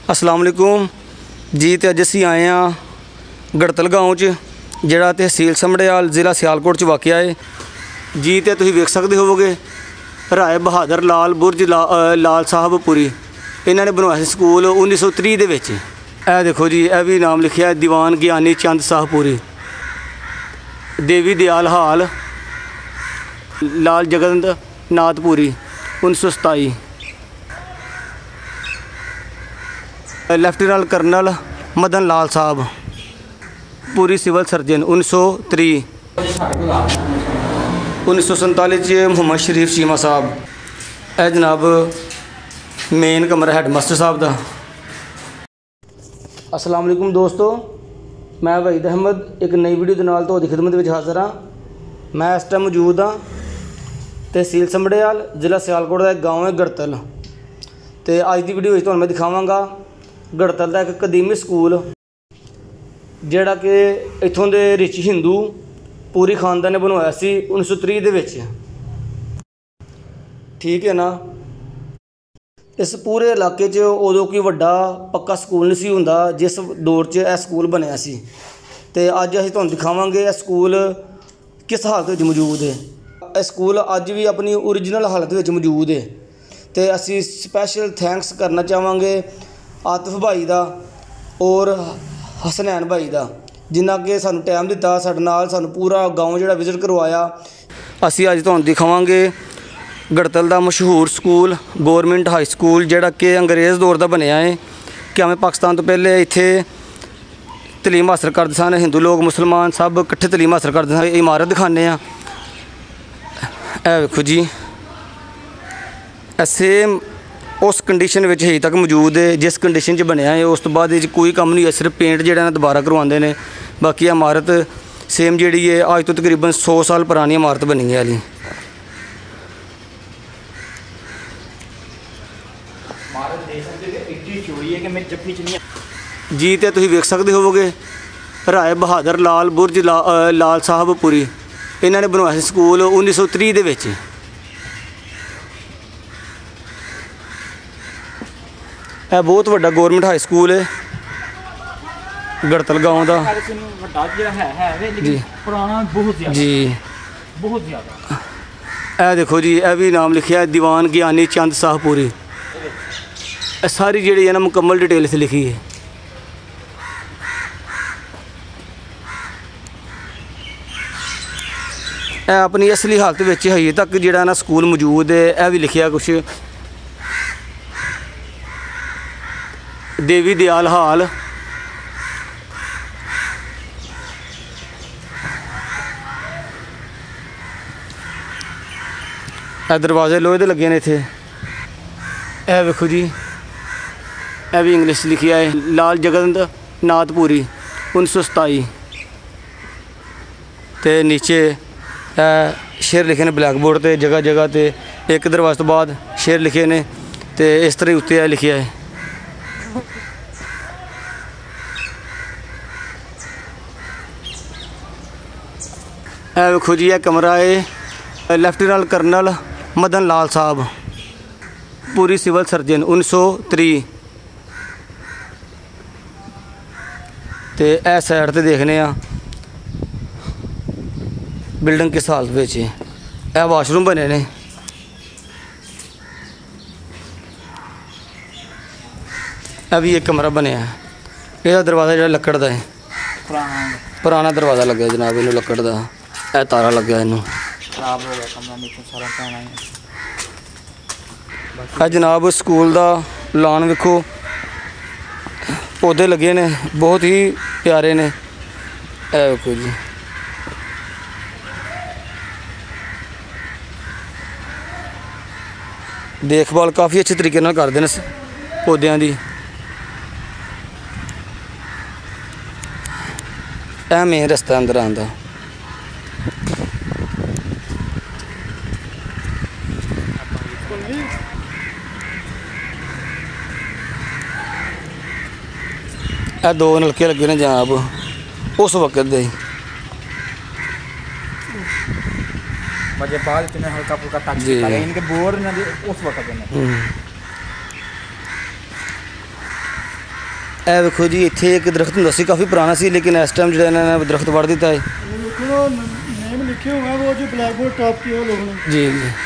अस्सलाम वालेकुम जी। तो अज असी आए हैं गड़तल गाँव च जिहड़ा तहसील समड़ियाल ज़िला सियालकोट च वाक़या है जी। तो तुसीं वेख सकदे होवोगे राय बहादुर लाल बुरज लाल साहब पुरी इन्होंने बनवाया स्कूल 1930 दे विच। ए देखो जी, यह भी नाम लिखिया दीवान ज्ञानी चंद साहब पुरी, देवी दयाल हाल लाल जगत नाथपुरी 1927। लैफ्टिनेंट कर्नल मदन लाल साहब पूरी सिविल सर्जन 1903। 1947 मोहम्मद शरीफ चीमा साहब। ए जनाब मेन कमरा हैडमास्टर साहब का। अस्सलाम वालेकुम दोस्तों, मैं वहीद अहमद एक नई वीडियो के नाल तुहाडी खिदमत में हाज़र हाँ। मैं इस टाइम मौजूद हाँ तहसील समड़ियाल ज़िला सियालकोट का एक गाँव है गड़तल। तो अज की वीडियो तुहानूं मैं दिखावांगा गड़तल का एक कदीमी स्कूल जिहड़ा कि इत्थों के रिच हिंदू पूरी खानदान ने बनवाया सी 1930 दे विच। ठीक है ना। इस पूरे इलाके च उदों कोई वड्डा पक्का स्कूल नहीं सी हुंदा जिस दौर च यह स्कूल बनया सी। ते अज असीं तुहानूं दिखावांगे यह स्कूल किस हालत विच मौजूद है। यह स्कूल अज भी अपनी ओरिजिनल हालत विच मौजूद है। तो असीं स्पैशल थैंक्स करना चाहांगे आतिफ भाई का और हसनैन भाई का जिन्ना कि सानू टाइम दिता, साडे नाल सानू पूरा गाँव जिहड़ा विजिट करवाया। असीं अज तुहानूं दिखावांगे गड़तल का मशहूर स्कूल गौरमेंट हाई स्कूल जिहड़ा कि अंग्रेज़ दौर का बनया है कि हमें पाकिस्तान तो पहले इत्थे तलीम हासिल करते सन। हिंदू लोग मुसलमान सब इकट्ठे तलीम हासिल करते सन। इमारत दिखाने आ, ए वेखो जी, सेम उस कंडीशन में अजे तक मौजूद है जिस कंडीशन च बनया है। उस तो बाद कोई काम नहीं है, सिर्फ पेंट जिहड़ा दोबारा करवाते हैं। बाकी इमारत सेम जिहड़ी है अज तो तकरीबन 100 साल पुरानी इमारत बनी है हाली। जी तो तुसीं वेख सकदे होवोगे राय बहादुर लाल बुरज लाल साहब पुरी इन्होंने बनवाया स्कूल 1930 दे विच। यह बहुत वड्डा गौरमेंट हाई स्कूल है गड़तल गाँव का जी। यह देखो जी, यह भी नाम लिखिया दीवान ज्ञानी चंद साहब पुरी। सारी जी है ना मुकम्मल डिटेल इत्थे लिखी है। यह अपनी असली हालत में हजे तक जिहड़ा ना स्कूल मौजूद है। यह भी लिखिया कुछ देवी दयाल हाल दरवाजे लोहे के लगे ने इत्थे। यह वेखो जी, यह भी इंग्लिश लिखी है लाल जगत नाथपुरी 1927। तो नीचे शेर लिखे ने ब्लैक बोर्ड पर जगह जगह ते एक दरवाजे तो बाद शेर लिखे ने। तो इस तरह उत्ते लिखे है। यह वेखो जी, यह कमरा है लैफ्टिनेंट कर्नल मदन लाल साहब पूरी सिविल सर्जन 1903। तो यह साइड ते देखने बिल्डिंग किस हालत में है। यह वाशरूम बने ने। यह भी एक कमरा बनया है। यह दरवाज़ा जो लकड़ का है, पुराना दरवाज़ा लगे जनाब इनू लकड़ का। यह तारा लगे इनू। जनाब स्कूल का लॉन वेखो, पौधे लगे ने बहुत ही प्यारे ने। यह वेखो जी, देखभाल काफ़ी अच्छे तरीके नाल करते हैं पौधों की। यह मेन रस्ता अंदर आंदा। यह 2 नलके लगे ने जनाब उस वक्त दे। बजे बाद इतने हल्का फुल्का टच करें इनके बोर्ड ना उस वक्त में ਇਹ ਵੇਖੋ ਜੀ ਇੱਥੇ ਇੱਕ ਦਰਖਤ ਹੁੰਦਾ ਸੀ, ਕਾਫੀ ਪੁਰਾਣਾ ਸੀ, ਲੇਕਿन इस टाइम ਜਿਹੜਾ ਇਹਨਾਂ ਨੇ ਦਰਖਤ ਵੱਢ ਦਿੱਤਾ ਹੈ। नेम लिखे हुए हैं वो जो ब्लैक बोर्ड टॉप की वो लोगों ने ਜੀ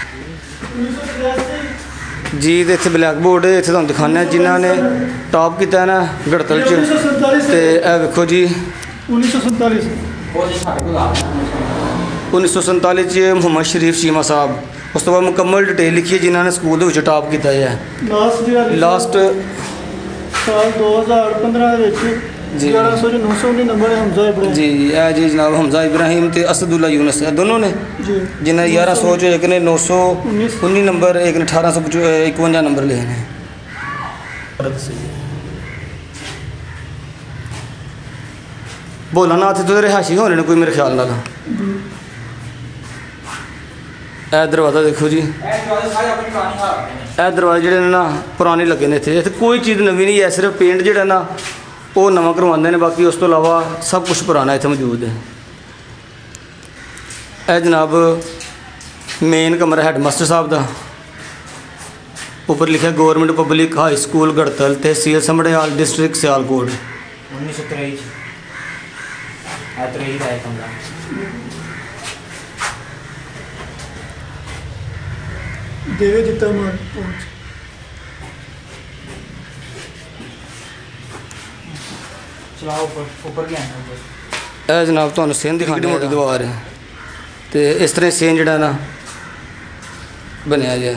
ਜੀ ਤੇ ਇੱਥੇ ਬਲੈਕ ਬੋਰਡ ਇੱਥੇ ਤੁਹਾਨੂੰ ਦਿਖਾਉਂਦੇ ਜਿਨ੍ਹਾਂ ਨੇ ਟੌਪ ਕੀਤਾ ਨਾ ਗੜਤਲ 'ਚ। ਤੇ ਇਹ ਵੇਖੋ ਜੀ 1947 ਉਹ ਜੀ ਸਾਡੇ ਕੋਲ ਆ 1947 'ਚ ਮੁਹੰਮਦ ਸ਼ਰੀਫ ਚੀਮਾ ਸਾਹਿਬ। ਉਸ ਤੋਂ ਬਾਅਦ ਮੁਕੰਮਲ ਡਿਟੇਲ ਲਿਖੀ ਹੈ ਜਿਨ੍ਹਾਂ ਨੇ ਸਕੂਲ ਦੇ ਵਿੱਚ ਟੌਪ ਕੀਤਾ ਹੈ। ਲਾਸਟ साल 2015 ਦੇ ਵਿੱਚ ਜੀ 1119 ਨੰਬਰ ਹੈ ਹਮਜ਼ਾ ਇਬਰਾਹੀਮ ਜੀ ਇਹ ਜੀ ਜਨਾਬ ਹਮਜ਼ਾ ਇਬਰਾਹੀਮ ਤੇ ਅਸਦੁੱਲਾ ਯੂਨਸ ਇਹ ਦੋਨੋਂ ਨੇ ਜੀ ਜਿਨ੍ਹਾਂ 1100 'ਚੋਂ ਇੱਕ ਨੇ 919 ਨੰਬਰ, ਇੱਕ ਨੇ 1851 ਨੰਬਰ ਲਏ ਨੇ। ਭੋਲਾਨਾਥ ਇੱਥੋਂ ਦੇ ਰਿਹਾਇਸ਼ੀ ਹੋਣੇ ਨੇ ਕੋਈ ਮੇਰੇ ਖਿਆਲ ਨਾਲ। ਇਹ ਦਰਵਾਜ਼ਾ ਦੇਖੋ ਜੀ, ਇਹ ਦਰਵਾਜ਼ੇ ਸਾਰੇ ਆਪਣੀ ਪੁਰਾਣੀ ਹਾਲਤ ਨੇ। ਇਹ ਦਰਵਾਜ਼ੇ ਜਿਹੜੇ ਨੇ ਨਾ ਪੁਰਾਣੇ ਲੱਗੇ ਨੇ ਇੱਥੇ ਕੋਈ ਚੀਜ਼ ਨਵੀਂ ਨਹੀਂ ਹੈ, ਸਿਰਫ ਪੇਂਟ ਜਿਹੜਾ ਨਾ ਉਹ ਨਵਾਂ ਕਰਵਾਉਂਦੇ ਨੇ, ਬਾਕੀ ਉਸ ਤੋਂ ਇਲਾਵਾ ਸਭ ਕੁਝ ਪੁਰਾਣਾ ਇੱਥੇ ਮੌਜੂਦ ਹੈ। ਇਹ ਜਨਾਬ ਮੇਨ ਕਮਰਾ ਹੈਡ ਮਾਸਟਰ ਸਾਹਿਬ ਦਾ। ਉੱਪਰ ਲਿਖਿਆ government public high school Gartal, ਤਹਿਸੀਲ ਸਮੜਿਆਲ, ਡਿਸਟ੍ਰਿਕਟ ਸਿਆਲਕੋਟ। 1923 ਆ 23 ਦਾ ਹੈ ਕਮਰਾ। देवे जितना मान पहुँच ਚਲਾਓ ਉੱਪਰ ਵੀ ਆਣਾ ਉੱਪਰ। ਇਹ ਜਨਾਬ ਤੁਹਾਨੂੰ ਸੇਨ ਦਿਖਾਣੀ ਮੋਟੀ ਦੀਵਾਰ ਹੈ ਤੇ ਇਸ ਤਰ੍ਹਾਂ ਸੇਨ ਜਿਹੜਾ ਨਾ ਬਣਿਆ ਜਿਹਾ।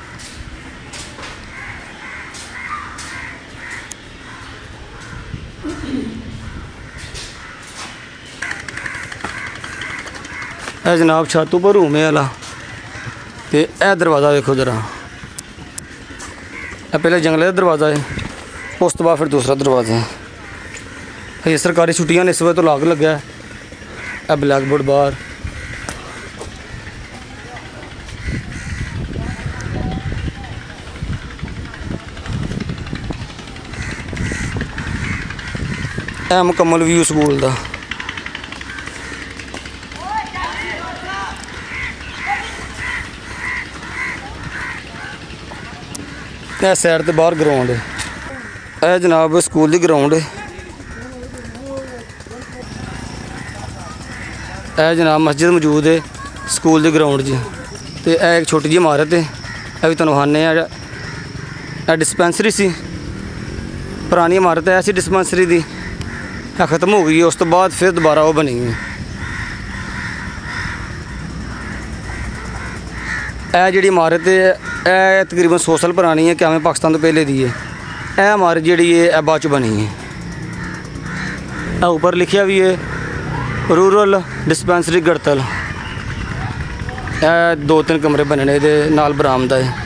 ਇਹ ਜਨਾਬ ਛੱਤ ਉੱਪਰ ਰੂਮ ਹੈ ਵਾਲਾ। ਤੇ ਇਹ ਦਰਵਾਜ਼ਾ ਵੇਖੋ ਜਰਾ, ਇਹ ਪਹਿਲੇ ਜੰਗਲੇ ਦਾ ਦਰਵਾਜ਼ਾ ਹੈ, ਉਸ ਤੋਂ ਬਾਅਦ ਫਿਰ ਦੂਸਰਾ ਦਰਵਾਜ਼ਾ ਹੈ। ਇਹ ਸਰਕਾਰੀ ਛੁੱਟੀਆਂ ਨੇ ਇਸ ਵੇਲੇ ਤੋਂ ਲਾਗ ਲੱਗਾ ਹੈ। ਇਹ ਬਲੈਕ ਬੋਰਡ ਬਾਹਰ। ਇਹ ਮੁਕੰਮਲ ਵਿਊ ਸਕੂਲ ਦਾ। ਇਹ ਸਾਈਡ ਤੇ ਬਾਹਰ ਗਰਾਊਂਡ ਹੈ। ਇਹ ਜਨਾਬ ਸਕੂਲ ਦੀ ਗਰਾਊਂਡ ਹੈ। ਇਹ ਜਨਾਬ ਮਸਜਿਦ ਮੌਜੂਦ ਹੈ ਸਕੂਲ ਦੇ ਗਰਾਊਂਡ 'ਚ। ਤੇ ਇਹ ਇੱਕ ਛੋਟੀ ਜਿਹੀ ਇਮਾਰਤ ਹੈ, ਇਹ ਵੀ ਤੁਹਾਨੂੰ ਵਿਖਾਉਂਦੇ ਆ। ਇਹ ਡਿਸਪੈਂਸਰੀ ਸੀ, ਪੁਰਾਣੀ ਇਮਾਰਤ ਹੈ ਸੀ ਡਿਸਪੈਂਸਰੀ ਦੀ, ਇਹ ਖਤਮ ਹੋ ਗਈ। ਉਸ ਤੋਂ ਬਾਅਦ ਫਿਰ ਦੁਬਾਰਾ ਉਹ ਬਣੀ ਹੈ। ਇਹ ਜਿਹੜੀ ਇਮਾਰਤ ਹੈ ਇਹ ਤਕਰੀਬਨ 100 ਸਾਲ ਪੁਰਾਣੀ ਹੈ, ਕਿਵੇਂ ਪਾਕਿਸਤਾਨ ਤੋਂ ਪਹਿਲੇ ਦੀ ਹੈ। ਇਹ ਇਮਾਰਤ ਜਿਹੜੀ ਹੈ ਇਹ ਬਾਅਦ 'ਚ ਬਣੀ ਹੈ। ਇਹ ਉੱਪਰ ਲਿਖਿਆ ਵੀ ਹੈ रूरल डिस्पेंसरी गड़तल। 2-3 कमरे बनने दे नाल बरामदा है।